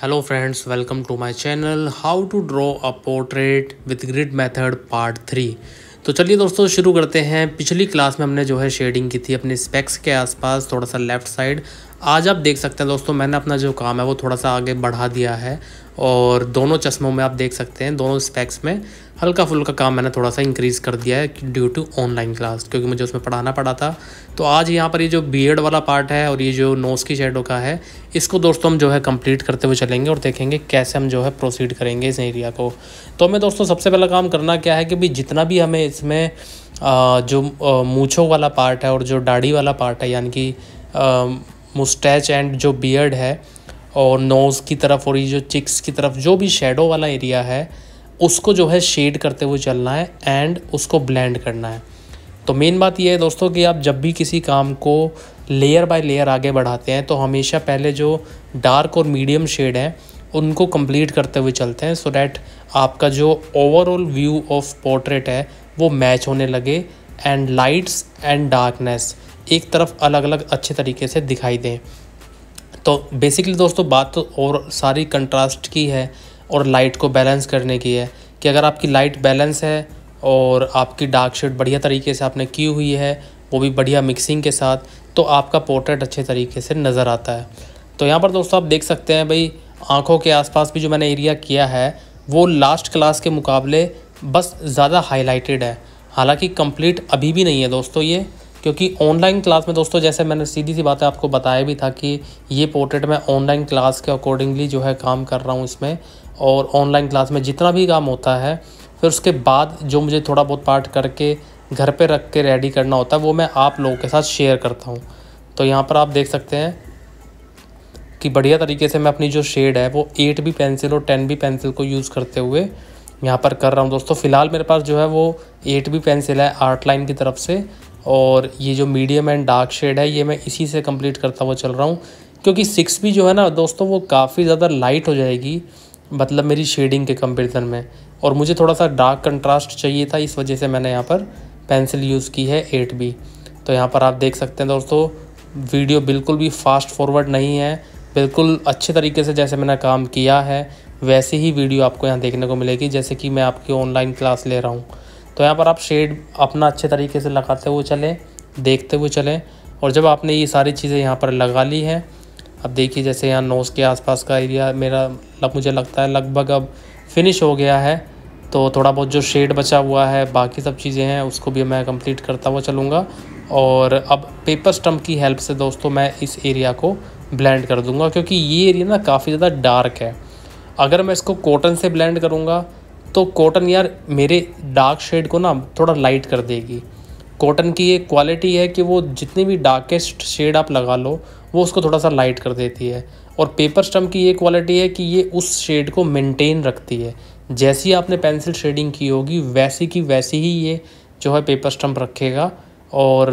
Hello friends, welcome to my channel how to draw a portrait with grid method part 3। तो चलिए दोस्तों शुरू करते हैं। पिछली क्लास में हमने जो है शेडिंग की थी अपने स्पेक्स के आसपास, थोड़ा सा लेफ़्ट साइड। आज आप देख सकते हैं दोस्तों, मैंने अपना जो काम है वो थोड़ा सा आगे बढ़ा दिया है और दोनों चश्मों में आप देख सकते हैं, दोनों स्पेक्स में हल्का फुल्का काम मैंने थोड़ा सा इंक्रीज़ कर दिया है ड्यू टू ऑनलाइन क्लास, क्योंकि मुझे उसमें पढ़ाना पड़ा था। तो आज यहाँ पर ये जो बियर्ड वाला पार्ट है और ये जो नोज़ की शेडो का है, इसको दोस्तों हम जो है कंप्लीट करते हुए चलेंगे और देखेंगे कैसे हम जो है प्रोसीड करेंगे इस एरिया को। तो हमें दोस्तों सबसे पहला काम करना क्या है कि भाई जितना भी हमें इसमें जो मूंछों वाला पार्ट है और जो दाढ़ी वाला पार्ट है, यानी कि मुस्टैच एंड जो बियर्ड है और नोज़ की तरफ और ये जो चिक्स की तरफ जो भी शेडो वाला एरिया है, उसको जो है शेड करते हुए चलना है एंड उसको ब्लेंड करना है। तो मेन बात ये है दोस्तों कि आप जब भी किसी काम को लेयर बाय लेयर आगे बढ़ाते हैं तो हमेशा पहले जो डार्क और मीडियम शेड है उनको कंप्लीट करते हुए चलते हैं, सो डैट आपका जो ओवरऑल व्यू ऑफ पोर्ट्रेट है वो मैच होने लगे एंड लाइट्स एंड डार्कनेस एक तरफ अलग अलग अच्छे तरीके से दिखाई दें। तो बेसिकली दोस्तों बात तो और सारी कंट्रास्ट की है और लाइट को बैलेंस करने की है कि अगर आपकी लाइट बैलेंस है और आपकी डार्क शेड बढ़िया तरीके से आपने की हुई है, वो भी बढ़िया मिक्सिंग के साथ, तो आपका पोर्ट्रेट अच्छे तरीके से नज़र आता है। तो यहाँ पर दोस्तों आप देख सकते हैं भाई, आँखों के आसपास भी जो मैंने एरिया किया है वो लास्ट क्लास के मुकाबले बस ज़्यादा हाईलाइटेड है। हालांकि कंप्लीट अभी भी नहीं है दोस्तों ये, क्योंकि ऑनलाइन क्लास में दोस्तों जैसे मैंने सीधी सी बात है आपको बताया भी था कि ये पोर्ट्रेट मैं ऑनलाइन क्लास के अकॉर्डिंगली जो है काम कर रहा हूँ इसमें। और ऑनलाइन क्लास में जितना भी काम होता है फिर उसके बाद जो मुझे थोड़ा बहुत पार्ट करके घर पे रख के रेडी करना होता है वो मैं आप लोगों के साथ शेयर करता हूँ। तो यहाँ पर आप देख सकते हैं कि बढ़िया तरीके से मैं अपनी जो शेड है वो 8B पेंसिल और 10B पेंसिल को यूज़ करते हुए यहाँ पर कर रहा हूँ दोस्तों। फ़िलहाल मेरे पास जो है वो 8B पेंसिल है आर्ट लाइन की तरफ से, और ये जो मीडियम एंड डार्क शेड है ये मैं इसी से कंप्लीट करता हुआ चल रहा हूँ, क्योंकि 6B जो है ना दोस्तों वो काफ़ी ज़्यादा लाइट हो जाएगी, मतलब मेरी शेडिंग के कंपैरिजन में, और मुझे थोड़ा सा डार्क कंट्रास्ट चाहिए था, इस वजह से मैंने यहाँ पर पेंसिल यूज़ की है 8B। तो यहाँ पर आप देख सकते हैं दोस्तों, वीडियो बिल्कुल भी फास्ट फॉरवर्ड नहीं है, बिल्कुल अच्छे तरीके से जैसे मैंने काम किया है वैसे ही वीडियो आपको यहाँ देखने को मिलेगी जैसे कि मैं आपकी ऑनलाइन क्लास ले रहा हूँ। तो यहाँ पर आप शेड अपना अच्छे तरीके से लगाते हुए चलें, देखते हुए चलें, और जब आपने ये सारी चीज़ें यहाँ पर लगा ली हैं, अब देखिए जैसे यहाँ नोज़ के आसपास का एरिया मेरा मुझे लगता है लगभग अब फिनिश हो गया है। तो थोड़ा बहुत जो शेड बचा हुआ है, बाकी सब चीज़ें हैं उसको भी मैं कंप्लीट करता हुआ चलूँगा, और अब पेपर स्टम्प की हेल्प से दोस्तों मैं इस एरिया को ब्लेंड कर दूँगा, क्योंकि ये एरिया ना काफ़ी ज़्यादा डार्क है। अगर मैं इसको कॉटन से ब्लेंड करूँगा तो कॉटन यार मेरे डार्क शेड को ना थोड़ा लाइट कर देगी। कॉटन की ये क्वालिटी है कि वो जितनी भी डार्केस्ट शेड आप लगा लो वो उसको थोड़ा सा लाइट कर देती है, और पेपर स्टम्प की ये क्वालिटी है कि ये उस शेड को मेंटेन रखती है। जैसी आपने पेंसिल शेडिंग की होगी वैसी की वैसी ही ये जो है पेपर स्टम्प रखेगा, और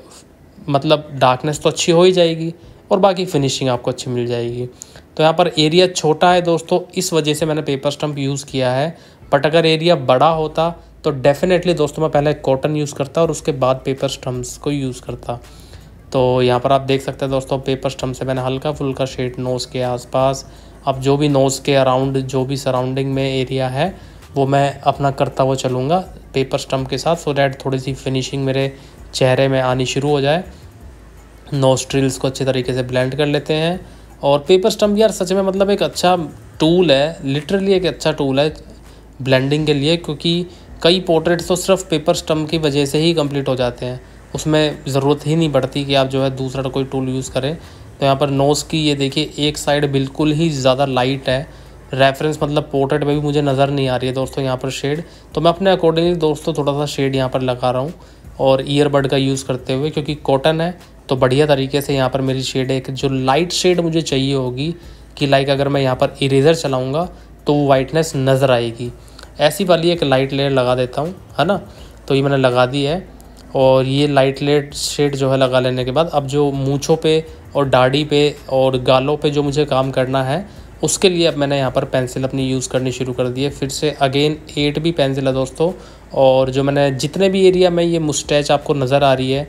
मतलब डार्कनेस तो अच्छी हो ही जाएगी और बाकी फिनिशिंग आपको अच्छी मिल जाएगी। तो यहाँ पर एरिया छोटा है दोस्तों, इस वजह से मैंने पेपर स्टम्प यूज़ किया है, बट अगर एरिया बड़ा होता तो डेफिनेटली दोस्तों मैं पहले कॉटन यूज़ करता और उसके बाद पेपर स्टम्प्स को यूज़ करता। तो यहाँ पर आप देख सकते हैं दोस्तों, पेपर स्टम्प से मैंने हल्का फुल्का शेड नोज़ के आसपास, अब जो भी नोज़ के अराउंड जो भी सराउंडिंग में एरिया है वो मैं अपना करता हुआ चलूँगा पेपर स्टम्प के साथ, सो डैट थोड़ी सी फिनिशिंग मेरे चेहरे में आनी शुरू हो जाए। नोस्ट्रिल्स को अच्छे तरीके से ब्लेंड कर लेते हैं। और पेपर स्टम्प यार सच में मतलब एक अच्छा टूल है, लिटरली एक अच्छा टूल है ब्लेंडिंग के लिए, क्योंकि कई पोर्ट्रेट्स तो सिर्फ पेपर स्टम्प की वजह से ही कंप्लीट हो जाते हैं, उसमें ज़रूरत ही नहीं पड़ती कि आप जो है दूसरा कोई टूल यूज़ करें। तो यहाँ पर नोज़ की ये देखिए एक साइड बिल्कुल ही ज़्यादा लाइट है, रेफरेंस मतलब पोर्ट्रेट में भी मुझे नज़र नहीं आ रही है दोस्तों यहाँ पर शेड, तो मैं अपने अकॉर्डिंगली दोस्तों थोड़ा सा शेड यहाँ पर लगा रहा हूँ और ईयरबड का यूज़ करते हुए, क्योंकि कॉटन है तो बढ़िया तरीके से यहाँ पर मेरी शेड एक जो लाइट शेड मुझे चाहिए होगी कि लाइक अगर मैं यहाँ पर इरेज़र चलाऊँगा तो वो वाइटनेस नज़र आएगी, ऐसी वाली एक लाइट लेयर लगा देता हूँ, है ना। तो ये मैंने लगा दी है, और ये लाइट लेयर शेड जो है लगा लेने के बाद अब जो मूँछों पे और दाढ़ी पे और गालों पे जो मुझे काम करना है उसके लिए अब मैंने यहाँ पर पेंसिल अपनी यूज़ करनी शुरू कर दी है। फिर से अगेन 8B पेंसिल है दोस्तों, और जो मैंने जितने भी एरिया में ये मुस्टैच आपको नज़र आ रही है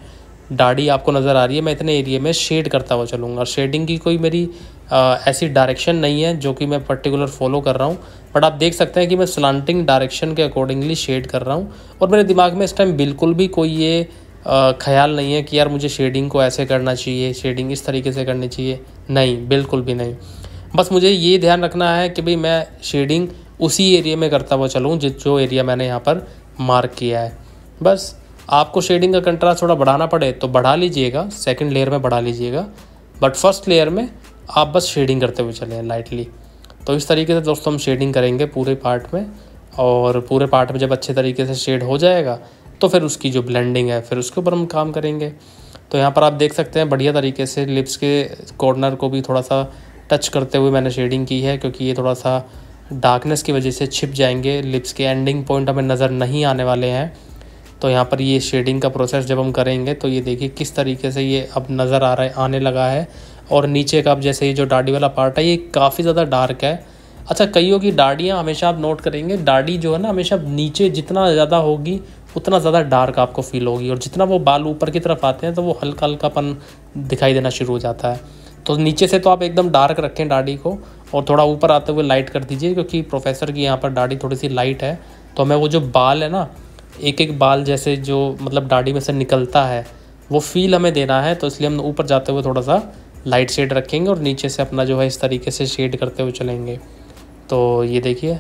दाढ़ी आपको नज़र आ रही है, मैं इतने एरिया में शेड करता हुआ चलूँगा। शेडिंग की कोई मेरी ऐसी डायरेक्शन नहीं है जो कि मैं पर्टिकुलर फॉलो कर रहा हूँ, बट आप देख सकते हैं कि मैं स्लांटिंग डायरेक्शन के अकॉर्डिंगली शेड कर रहा हूँ। और मेरे दिमाग में इस टाइम बिल्कुल भी कोई ये ख़्याल नहीं है कि यार मुझे शेडिंग को ऐसे करना चाहिए, शेडिंग इस तरीके से करनी चाहिए, नहीं, बिल्कुल भी नहीं। बस मुझे ये ध्यान रखना है कि भाई मैं शेडिंग उसी एरिया में करता हुआ चलूँ जो एरिया मैंने यहाँ पर मार्क किया है। बस आपको शेडिंग का कंट्रास्ट थोड़ा बढ़ाना पड़े तो बढ़ा लीजिएगा, सेकंड लेयर में बढ़ा लीजिएगा, बट फर्स्ट लेयर में आप बस शेडिंग करते हुए चलें लाइटली। तो इस तरीके से दोस्तों हम शेडिंग करेंगे पूरे पार्ट में, और पूरे पार्ट में जब अच्छे तरीके से शेड हो जाएगा तो फिर उसकी जो ब्लेंडिंग है फिर उसके ऊपर हम काम करेंगे। तो यहाँ पर आप देख सकते हैं बढ़िया तरीके से लिप्स के कॉर्नर को भी थोड़ा सा टच करते हुए मैंने शेडिंग की है, क्योंकि ये थोड़ा सा डार्कनेस की वजह से छिप जाएंगे, लिप्स के एंडिंग पॉइंट हमें नज़र नहीं आने वाले हैं। तो यहाँ पर ये शेडिंग का प्रोसेस जब हम करेंगे तो ये देखिए किस तरीके से ये अब नज़र आ रहा है, आने लगा है। और नीचे का अब जैसे ये जो दाढ़ी वाला पार्ट है ये काफ़ी ज़्यादा डार्क है। अच्छा, कईयों की दाढ़ियाँ हमेशा आप नोट करेंगे, दाढ़ी जो है ना हमेशा नीचे जितना ज़्यादा होगी उतना ज़्यादा डार्क आपको फील होगी, और जितना वो बाल ऊपर की तरफ आते हैं तो वो हल्का हल्कापन दिखाई देना शुरू हो जाता है। तो नीचे से तो आप एकदम डार्क रखें दाढ़ी को, और थोड़ा ऊपर आते हुए लाइट कर दीजिए, क्योंकि प्रोफेसर की यहाँ पर दाढ़ी थोड़ी सी लाइट है। तो हमें वो जो बाल है ना, एक एक बाल जैसे जो मतलब दाढ़ी में से निकलता है वो फील हमें देना है, तो इसलिए हम ऊपर जाते हुए थोड़ा सा लाइट शेड रखेंगे और नीचे से अपना जो है इस तरीके से शेड करते हुए चलेंगे। तो ये देखिए,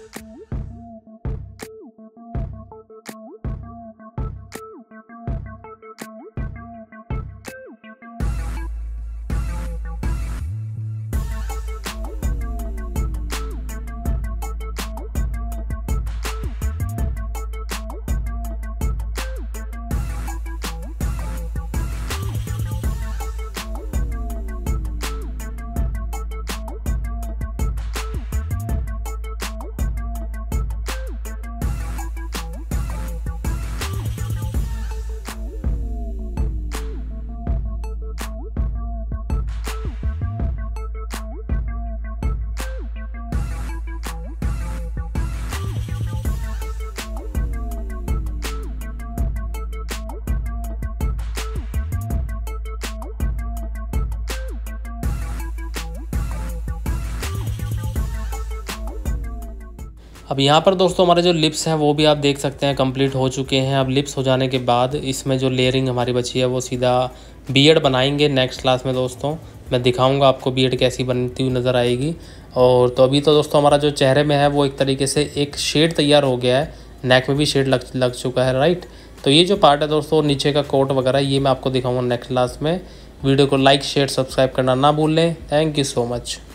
अब यहाँ पर दोस्तों हमारे जो लिप्स हैं वो भी आप देख सकते हैं कंप्लीट हो चुके हैं। अब लिप्स हो जाने के बाद इसमें जो लेयरिंग हमारी बची है वो सीधा बियर्ड बनाएंगे नेक्स्ट क्लास में। दोस्तों मैं दिखाऊंगा आपको बियर्ड कैसी बनती हुई नज़र आएगी। और तो अभी तो दोस्तों हमारा जो चेहरे में है वो एक तरीके से एक शेड तैयार हो गया है, नेक में भी शेड लग चुका है, राइट। तो ये जो पार्ट है दोस्तों नीचे का कोट वगैरह ये मैं आपको दिखाऊँगा नेक्स्ट क्लास में। वीडियो को लाइक शेयर सब्सक्राइब करना ना भूलें। Thank you so much.